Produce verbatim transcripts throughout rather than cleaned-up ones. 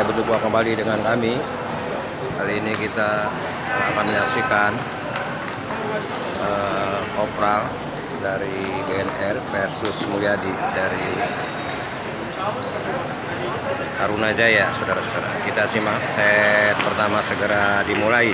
Oke, berjumpa kembali dengan kami. Kali ini kita akan menyaksikan uh, Kopral dari B N R versus Mulyadi dari Tarunajaya, saudara-saudara. Kita simak set pertama segera dimulai.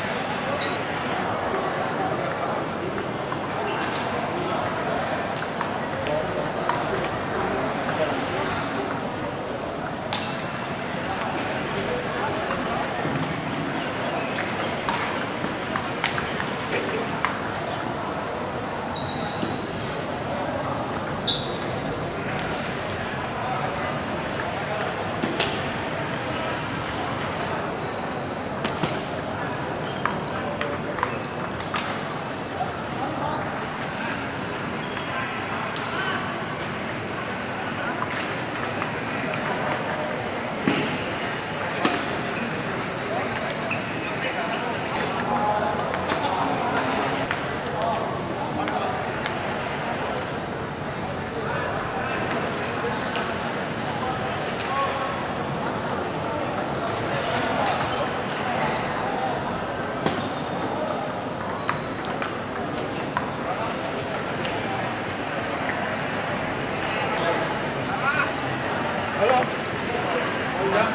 Halo. Udah.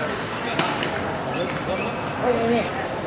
Oh ini.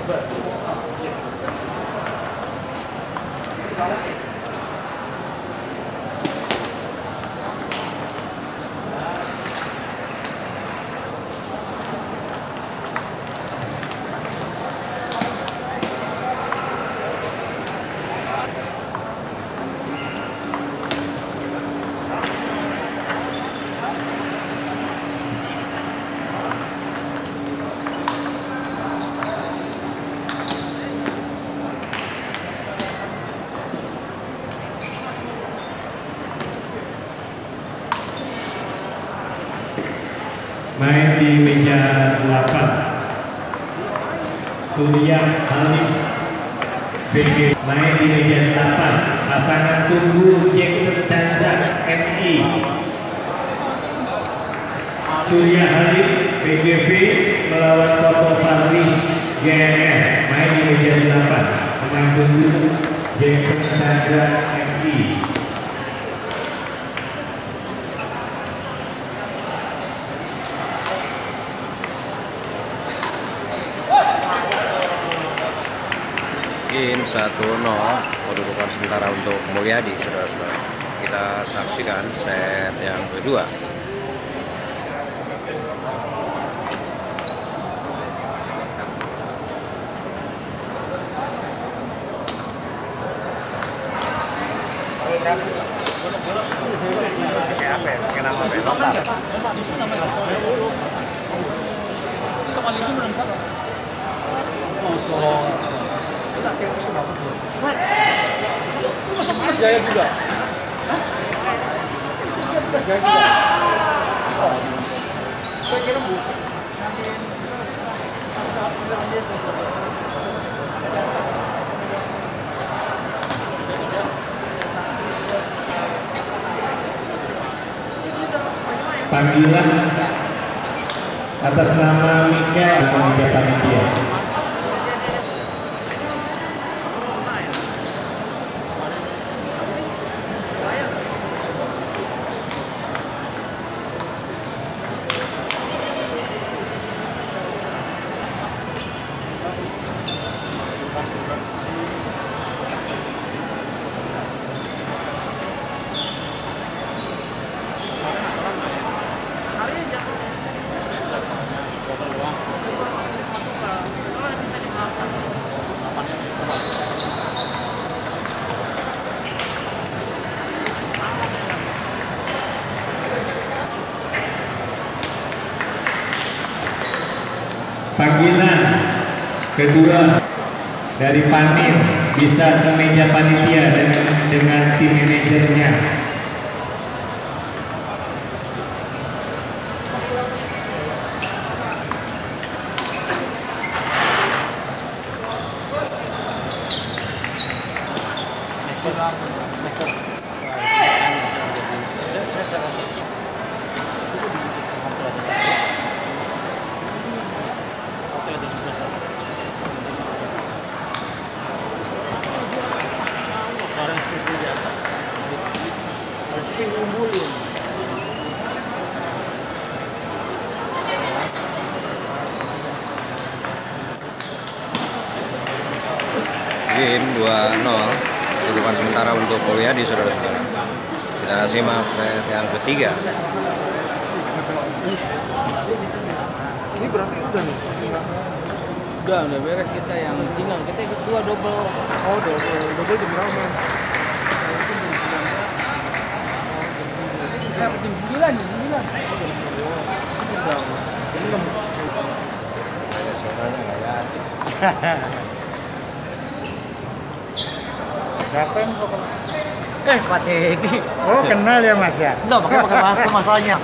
Main di meja delapan Surya Halim B G. Main di meja delapan pasangan Tunggu Jackson Chandra M I. Surya Halim B G V melawan Toto Fahri G M R. Main di meja delapan dengan Tunggu Jackson Chandra M I. Game satu nol, kedudukan sementara untuk Mulyadi, saudara-saudara. Kita saksikan set yang kedua. Jaya juga. Jaya juga. Saya kira bu. Panggilan atas nama Mikel Komite Panitia. Panggilan kedua dari Panin bisa ke meja panitia dengan dengan tim manajernya. Game dua nol, kedudukan sementara untuk Mulyadi, saudara-saudara. Kita simak set yang ketiga. Ini berarti udah nih? Udah, udah beres kita yang tinggal. Kita yang kedua double. Oh, double. Double di berapa, men? Saya jam sembilan, jam sembilan. Siapa yang kok? Eh, Pak Cedi. Oh, kenal ya, Mas ya? Enggak, pakai pakai bahas ke masalahnya.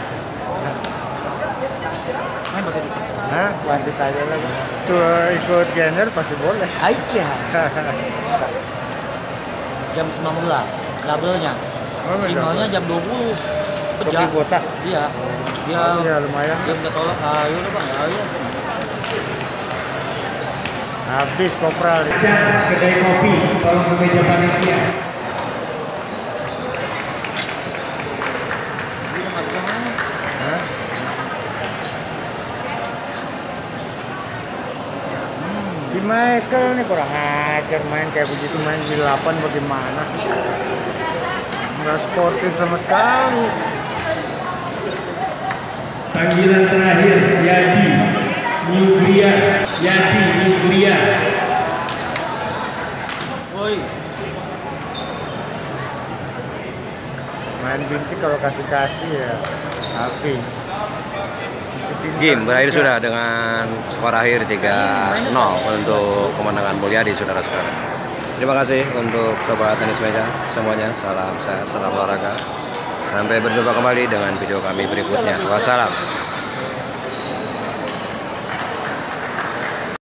Main Pak Cedi. Hah? Wasit aja lah. Tuh ikut genre pasti boleh. Aikia. Jam sembilan belas, double-nya. Oh, Singonya jam dua puluh. Kerja. Kopi botak. Iya. Dia Oh, ya lumayan. dia minta tolong. Ayo udah Bang, ayo. Habis kopral. Cak, kedai kopi, tolong ke meja panitia. Hah? Si Michael nih kurang ajar main kayak begitu, main di delapan bagaimana? Nggak sportif sama sekali. Panggilan terakhir, Yadi Nugria. Yadi Nugria. Woi. Main bintik kalau kasih-kasih ya habis. Game berakhir sudah dengan skor akhir tiga nol untuk kemenangan Mulyadi, saudara-saudara. Terima kasih untuk sobat tenis meja semuanya. Salam sehat, salam olahraga. Sampai berjumpa kembali dengan video kami berikutnya. Wassalam.